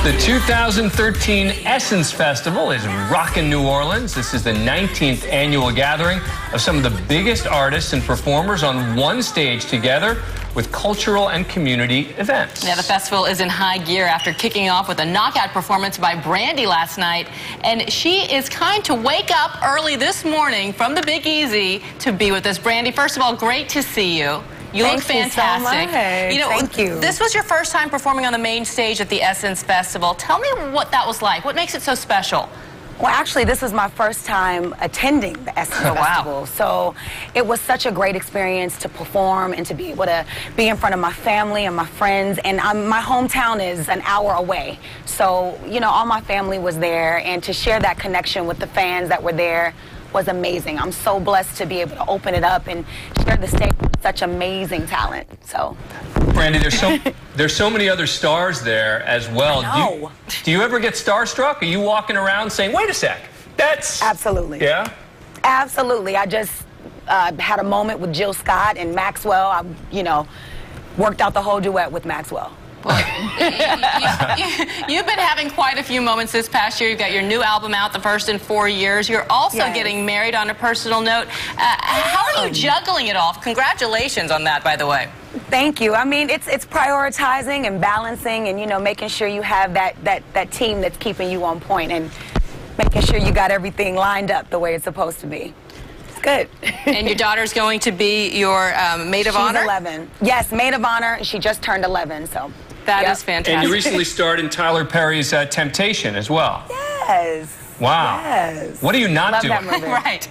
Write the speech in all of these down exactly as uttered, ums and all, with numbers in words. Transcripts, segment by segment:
The two thousand thirteen Essence Festival is rocking New Orleans. This is the nineteenth annual gathering of some of the biggest artists and performers on one stage together with cultural and community events. Yeah, the festival is in high gear after kicking off with a knockout performance by Brandy last night. And she is kind to wake up early this morning from the Big Easy to be with us. Brandy, first of all, great to see you. You Thank look fantastic. You, so much. you know, Thank you. This was your first time performing on the main stage at the Essence Festival. Tell me what that was like. What makes it so special? Well, actually, this was my first time attending the Essence Oh, wow. Festival. So it was such a great experience to perform and to be able to be in front of my family and my friends. And I'm, my hometown is an hour away. So, you know, all my family was there. And to share that connection with the fans that were there was amazing. I'm so blessed to be able to open it up and share the stage with such amazing talent. So, Brandy, there's so there's so many other stars there as well. I know. Do you, do you ever get starstruck? Are you walking around saying, "Wait a sec, that's..." Absolutely. Yeah. Absolutely. I just uh, had a moment with Jill Scott and Maxwell. I, you know, worked out the whole duet with Maxwell. Well, you, you, you've been having quite a few moments this past year. You've got your new album out, the first in four years. You're also Yes. getting married on a personal note. Uh, how are you juggling it all? Congratulations on that, by the way. Thank you. I mean, it's it's prioritizing and balancing, and you know, making sure you have that that that team that's keeping you on point, and making sure you got everything lined up the way it's supposed to be. It's good. And your daughter's going to be your um, maid of She's honor? eleven. Yes, maid of honor. She just turned eleven, so. That Yep. is fantastic. And you recently starred in Tyler Perry's uh, Temptation as well. Yes. Wow. Yes. What are you not Love doing? that movie. Right.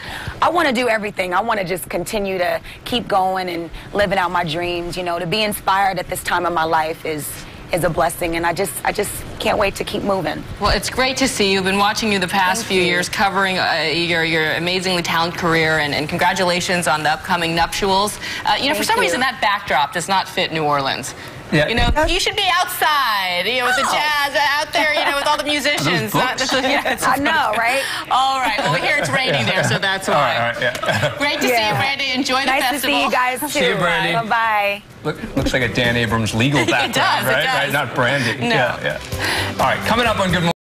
I want to do everything. I want to just continue to keep going and living out my dreams. You know, to be inspired at this time of my life is is a blessing, and I just I just can't wait to keep moving. Well, it's great to see you. I've been watching you the past Thank few you. years, covering uh, your your amazingly talented career, and, and congratulations on the upcoming nuptials. Uh, you know, for Thank some you. reason that backdrop does not fit New Orleans. Yeah. You know, you should be outside, you know, with the Oh. jazz out there, you know, with all the musicians. Not books? just, yeah, it's I know, right? All right. Well, we hear it's raining there, so that's All why. right, all right, yeah. Great to see you, Yeah. Brandy. Enjoy the Nice festival. to see you guys too. See you, Brandy. Bye bye. Look, looks like a Dan Abrams legal background, does, it right? does. Right, not Brandy. No. Yeah, yeah. All right, coming up on Good Morning.